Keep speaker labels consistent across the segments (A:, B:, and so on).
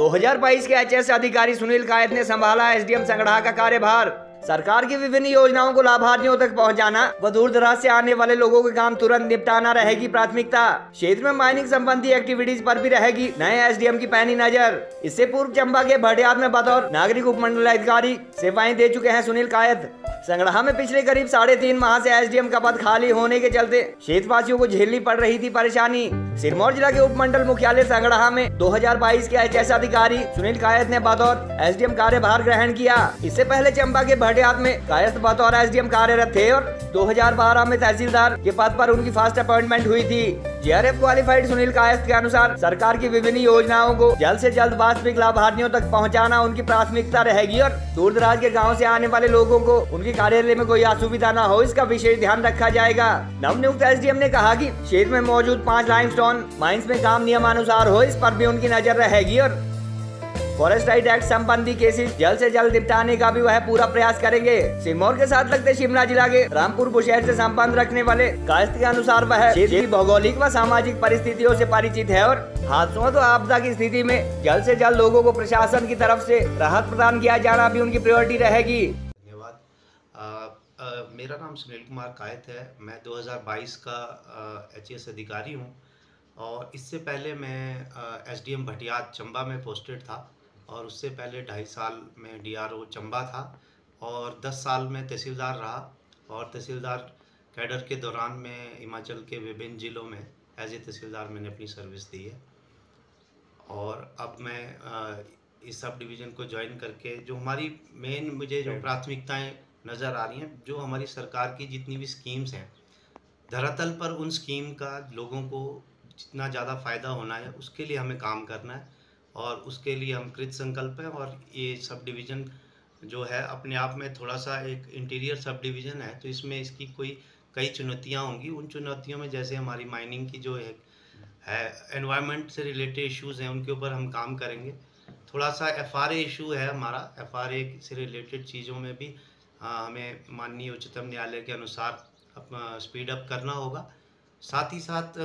A: 2022 के एचएस अधिकारी सुनील कायत ने संभाला एसडीएम संगड़ा का कार्यभार। सरकार की विभिन्न योजनाओं को लाभार्थियों तक पहुंचाना व दूर दराज से आने वाले लोगों के काम तुरंत निपटाना रहेगी प्राथमिकता। क्षेत्र में माइनिंग संबंधी एक्टिविटीज पर भी रहेगी नए एसडीएम की पैनी नजर। इससे पूर्व चंबा के भटियात में बतौर नागरिक उपमंडल अधिकारी सेवाएं दे चुके हैं सुनील कायत। संगड़ा में पिछले करीब 3.5 माह से एसडीएम का पद खाली होने के चलते क्षेत्रवासियों को झेलनी पड़ रही थी परेशानी। सिरमौर जिला के उपमंडल मुख्यालय संगड़ा में 2022 के एचएस अधिकारी सुनील कायत ने बतौर एसडीएम कार्यभार ग्रहण किया। इससे पहले चंबा के भटियात में कायत बतौर एसडीएम कार्यरत थे और 2012 में तहसीलदार के पद पर उनकी फास्ट अपॉइंटमेंट हुई थी। जेआरएफ क्वालिफाइड सुनील कायत के अनुसार सरकार की विभिन्न योजनाओं को जल्द से जल्द वास्तविक लाभार्थियों तक पहुंचाना उनकी प्राथमिकता रहेगी और दूर दराज के गांव से आने वाले लोगों को उनके कार्यालय में कोई असुविधा न हो, इसका विशेष ध्यान रखा जाएगा। नवनियुक्त एसडीएम ने कहा कि क्षेत्र में मौजूद 5 लाइमस्टोन माइंस में काम नियमानुसार हो, इस पर भी उनकी नजर रहेगी और फॉरेस्ट राइट एक्ट संबंधी केसेस जल्द से जल्द निपटाने का भी वह पूरा प्रयास करेंगे। सिरमौर के साथ लगते शिमला जिला के रामपुर बुशहर से संबंध रखने वाले कायस्थ के अनुसार वह क्षेत्र की भौगोलिक व सामाजिक परिस्थितियों से परिचित है और हादसों तो आपदा की स्थिति में जल्द से जल्द लोगों को प्रशासन की तरफ से राहत प्रदान किया जाना भी उनकी प्रायोरिटी रहेगी।
B: धन्यवाद। मेरा नाम सुनील कुमार कायत है। मैं 2022 का एचएस अधिकारी हूँ और इससे पहले मैं एसडीएम भटियात चंबा में पोस्टेड था और उससे पहले 2.5 साल में डीआरओ चंबा था और 10 साल में तहसीलदार रहा और तहसीलदार कैडर के दौरान में हिमाचल के विभिन्न ज़िलों में एज ए तहसीलदार मैंने अपनी सर्विस दी है। और अब मैं इस सब डिवीज़न को ज्वाइन करके जो हमारी मेन मुझे जो प्राथमिकताएं नज़र आ रही हैं, जो हमारी सरकार की जितनी भी स्कीम्स हैं धरातल पर उन स्कीम का लोगों को जितना ज़्यादा फ़ायदा होना है उसके लिए हमें काम करना है और उसके लिए हम कृत संकल्प हैं। और ये सब डिवीज़न जो है अपने आप में थोड़ा सा एक इंटीरियर सब डिवीज़न है, तो इसमें इसकी कई चुनौतियाँ होंगी। उन चुनौतियों में जैसे हमारी माइनिंग की जो है एनवायरनमेंट से रिलेटेड इश्यूज़ हैं उनके ऊपर हम काम करेंगे। थोड़ा सा एफआरए इशू है हमारा, एफआरए से रिलेटेड चीज़ों में भी हमें माननीय उच्चतम न्यायालय के अनुसार स्पीड अप करना होगा। साथ ही साथ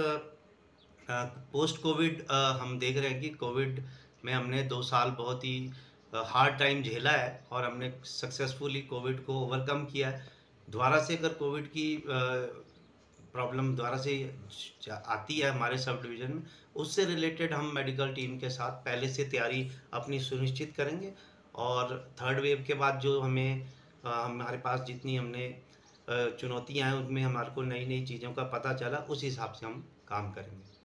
B: पोस्ट कोविड हम देख रहे हैं कि कोविड में हमने 2 साल बहुत ही हार्ड टाइम झेला है और हमने सक्सेसफुली कोविड को ओवरकम किया है। दोबारा से अगर कोविड की प्रॉब्लम दोबारा से आती है हमारे सब डिवीज़न में, उससे रिलेटेड हम मेडिकल टीम के साथ पहले से तैयारी अपनी सुनिश्चित करेंगे और थर्ड वेव के बाद जो हमारे पास जितनी हमने चुनौतियाँ हैं उनमें हमारे को नई चीज़ों का पता चला, उस हिसाब से हम काम करेंगे।